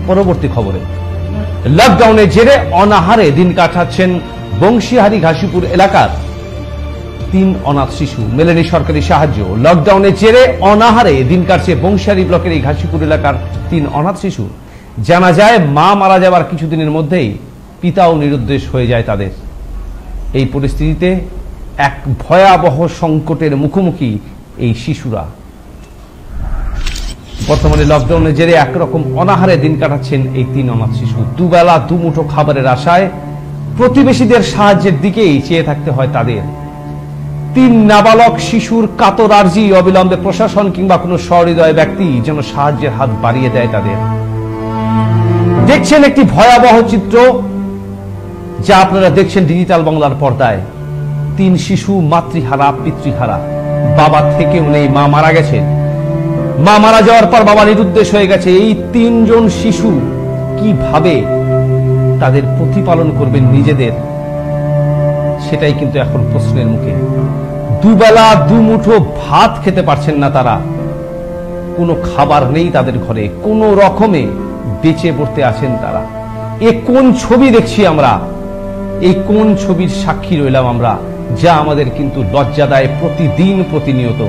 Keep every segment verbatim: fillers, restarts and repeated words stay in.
পরবর্তী খবরে, লকডাউনের জেরে অনাহারে দিন কাটাচ্ছেন বংশীহারি ঘাসিপুর এলাকার তিন অনাথ শিশু। মেলেনি সরকারি সাহায্য। লকডাউনের জেরে অনাহারে দিন কাটছে বংশীহারি ব্লকের এই ঘাসিপুর এলাকার তিন অনাথ শিশু। জানা যায় মা মারা যাওয়ার কিছুদিনের মধ্যেই পিতাও নিরুদ্দেশ হয়ে যায় তাদের। এই পরিস্থিতিতে এক ভয়াবহ সংকটের মুখোমুখি এই শিশুরা। বর্তমানে লকডাউনের জেরে একরকম অনাহারে দিন কাটাচ্ছেন এই তিন অনাথ শিশু। দুবেলা দুমুঠো খাবারের আশায় প্রতিবেশীদের সাহায্যের দিকেই চেয়ে থাকতে হয় তাদের। তিন নাবালক শিশুর কাতর আর্জি অবিলম্বে প্রশাসন কিংবা কোনো সহৃদয় ব্যক্তি যেন সাহায্যের হাত বাড়িয়ে দেয় তাদের। দেখছেন একটি ভয়াবহ চিত্র, যা আপনারা দেখছেন ডিজিটাল বাংলার পর্দায়। তিন শিশু মাতৃহারা পিতৃহারা, বাবা থেকেও নেই, মা মারা গেছে। মা মারা যাওয়ার পর বাবা নিরুদ্দেশ হয়ে গেছে। এই তিনজন শিশু কিভাবে তাদের প্রতিপালন করবেন নিজেদের, সেটাই কিন্তু এখন প্রশ্নের মুখে। দুবেলা দুমুঠো ভাত খেতে পারছেন না তারা, কোনো খাবার নেই তাদের ঘরে, কোনো রকমে বেঁচে পড়তে আছেন তারা। এ কোন ছবি দেখছি আমরা, এই কোন ছবির সাক্ষী রইলাম আমরা, যা আমাদের কিন্তু লজ্জা দেয় প্রতিদিন প্রতিনিয়ত।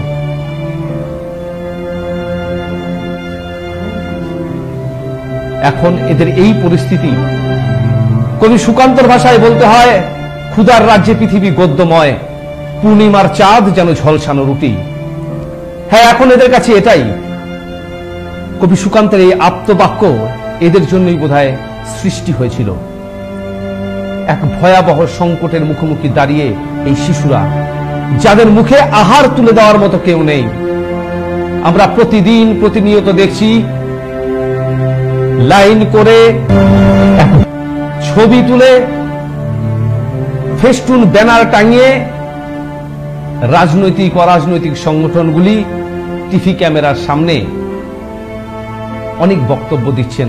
এখন এদের এই পরিস্থিতি, কবি সুকান্তর ভাষায় বলতে হয়, ক্ষুধার রাজ্যে পৃথিবী গদ্যময়, পূর্ণিমার চাঁদ যেন ঝলসানো রুটি। হ্যাঁ, এখন এদের কাছে এটাই। কবি সুকান্তের এই আপ্তবাক্য এদের জন্যই বোধহয় সৃষ্টি হয়েছিল। এক ভয়াবহ সংকটের মুখোমুখি দাঁড়িয়ে এই শিশুরা, যাদের মুখে আহার তুলে দেওয়ার মতো কেউ নেই। আমরা প্রতিদিন প্রতিনিয়ত দেখছি লাইন করে ছবি তুলে ফেস্টুন ব্যানার টাঙিয়ে রাজনৈতিক অরাজনৈতিক সংগঠনগুলি টিভি ক্যামেরার সামনে অনেক বক্তব্য দিচ্ছেন।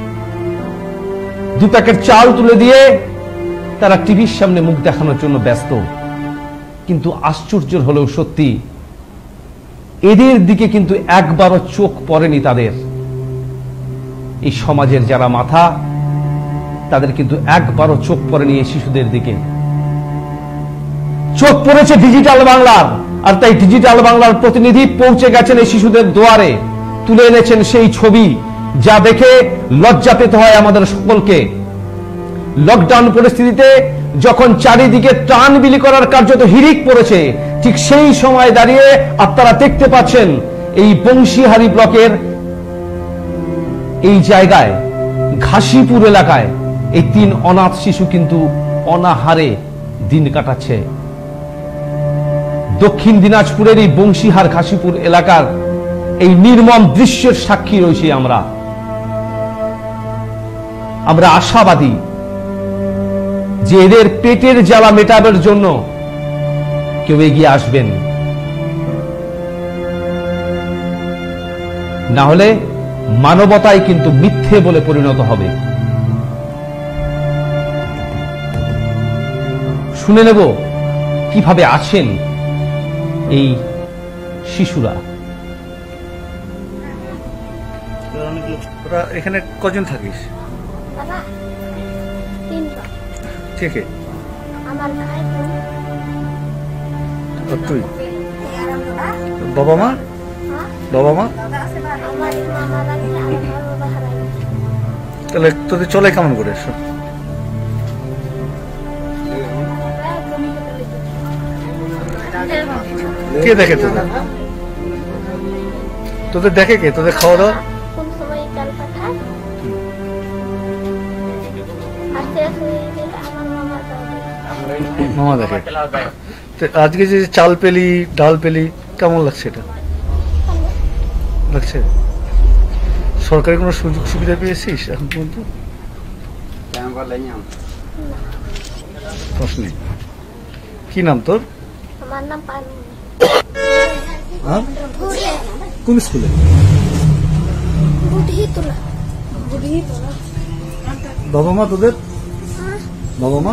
দু প্যাকেট চাল তুলে দিয়ে তারা টিভির সামনে মুখ দেখানোর জন্য ব্যস্ত। কিন্তু আশ্চর্যের হলেও সত্যি, এদের দিকে কিন্তু একবারও চোখ পড়েনি তাদের। এই সমাজের যারা মাথা, তাদের কিন্তু একবারও চোখ পড়েনি এই শিশুদের দিকে। চোখ পড়েছে ডিজিটাল বাংলার, আর তাই ডিজিটাল বাংলার প্রতিনিধি পৌঁছে গেছেন এই শিশুদের দুয়ারে, তুলে এনেছেন সেই ছবি যা দেখে লজ্জা পেতে হয় আমাদের সকলকে। লকডাউন পরিস্থিতিতে যখন চারিদিকে ত্রাণ বিলি করার কার্যত হিড়িক পড়েছে, ঠিক সেই সময় দাঁড়িয়ে আপনারা দেখতে পাচ্ছেন এই বংশীহারি ব্লকের এই জায়গায়, ঘাসিপুর এলাকায় এই তিন অনাথ শিশু কিন্তু অনাহারে দিন কাটাচ্ছে। দক্ষিণ দিনাজপুরের এই বংশীহার ঘাসিপুর এলাকার এই নির্মম দৃশ্যের সাক্ষী রয়েছি আমরা। আমরা আশাবাদী যে এদের পেটের জ্বালা মেটাবার জন্য কেউ এগিয়ে আসবেন, না হলে মানবতাই কিন্তু মিথ্যে বলে পরিণত হবে। শুনে নেব কিভাবে আছেন এই শিশুরা। এখানে কজন থাকিস? ঠিক আছে, তুই বাবা মা বাবা মা তাহলে তোদের চলে কেমন করে? কে দেখে তোদের? তোদের দেখে কে? তোদের খাওয়া দাওয়া মামা দেখে। আজকে যে চাল পেলি, ডাল পেলি, কেমন লাগছে? এটা লাগছে? সরকারি কোনো সুযোগ সুবিধা পেয়েছিস এখন পর্যন্ত? প্রশ্ন কি নাম তোর? আমার নাম পারুল। কোন স্কুলে? বুড়িতলা। বুড়িতলা। বাবা মা তোদের? বাবা মা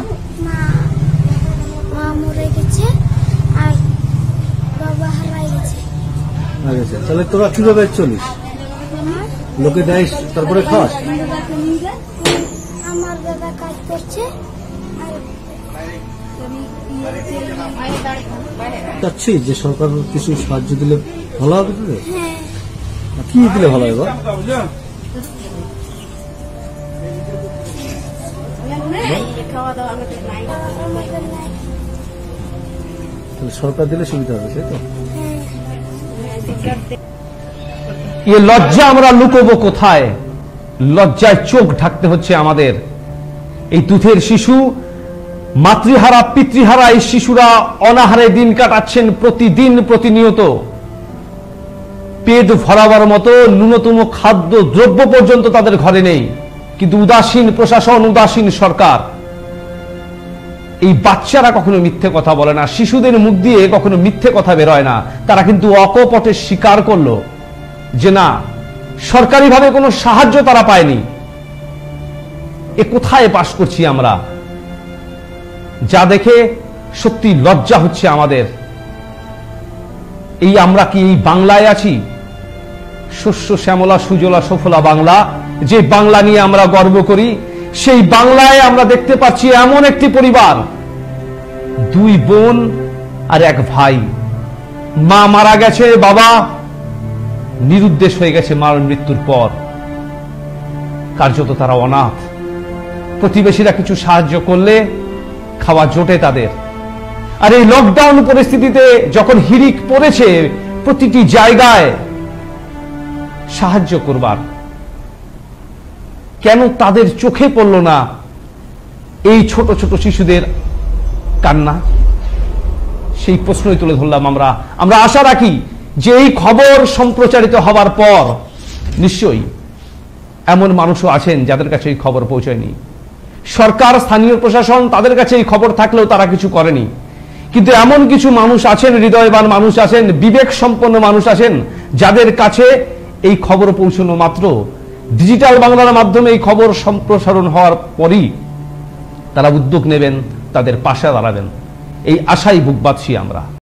মা মরে গেছে আর বাবা হারাই গেছে। তাহলে তোরা কিভাবে চলিস? লোকে দেয় তারপরে খাওয়াস? আমার দাদা কাজ করছে আর চাচ্ছি যে সরকার কিছু সাহায্য দিলে ভালো হবে তোদের? হ্যাঁ কি দিলে ভালো হবে? আমাদের নাই। তাহলে সরকার দিলে সুবিধা হবে, তাই তো? এ লজ্জা আমরা লুকোবো কোথায়? লজ্জায় চোখ ঢাকতে হচ্ছে আমাদের। এই দুধের শিশু, মাতৃহারা পিতৃহারা এই শিশুরা অনাহারে দিন কাটাচ্ছেন প্রতিদিন প্রতিনিয়ত। পেট ভরাবার মতো ন্যূনতম খাদ্য দ্রব্য পর্যন্ত তাদের ঘরে নেই, কিন্তু উদাসীন প্রশাসন, উদাসীন সরকার। এই বাচ্চারা কখনো মিথ্যে কথা বলে না, শিশুদের মুখ দিয়ে কখনো মিথ্যে কথা বেরোয় না। তারা কিন্তু অকপটে স্বীকার করলো যে না, সরকারিভাবে কোনো সাহায্য তারা পায়নি। এ কোথায় বাস করছি আমরা? যা দেখে সত্যি লজ্জা হচ্ছে আমাদের। এই আমরা কি এই বাংলায় আছি? শস্য শ্যামলা সুজলা সফলা বাংলা, যে বাংলা নিয়ে আমরা গর্ব করি, সেই বাংলায় আমরা দেখতে পাচ্ছি এমন একটি পরিবার, দুই বোন আর এক ভাই। মা মারা গেছে, বাবা নিরুদ্দেশ হয়ে গেছে মার মৃত্যুর পর। কার্যত তারা অনাথ। প্রতিবেশীরা কিছু সাহায্য করলে খাওয়া জোটে তাদের। আর এই লকডাউন পরিস্থিতিতে যখন হিড়িক পড়েছে প্রতিটি জায়গায় সাহায্য করবার, কেন তাদের চোখে পড়ল না এই ছোট ছোট শিশুদের কান্না? সেই প্রশ্নই তুলে ধরলাম আমরা। আমরা আশা রাখি যে এই খবর সম্প্রচারিত হবার পর নিশ্চয়ই এমন মানুষও আছেন যাদের কাছে এই খবর পৌঁছায়নি। সরকার, স্থানীয় প্রশাসন, তাদের কাছে এই খবর থাকলেও তারা কিছু করেনি। কিন্তু এমন কিছু মানুষ আছেন, হৃদয়বান মানুষ আছেন, বিবেক সম্পন্ন মানুষ আছেন, যাদের কাছে এই খবর পৌঁছানো মাত্র ডিজিটাল বাংলার মাধ্যমে এই খবর সম্প্রসারণ হওয়ার পরই তারা উদ্যোগ নেবেন, তাদের পাশে দাঁড়াবেন। এই আশাই বুক বাঁধছি আমরা।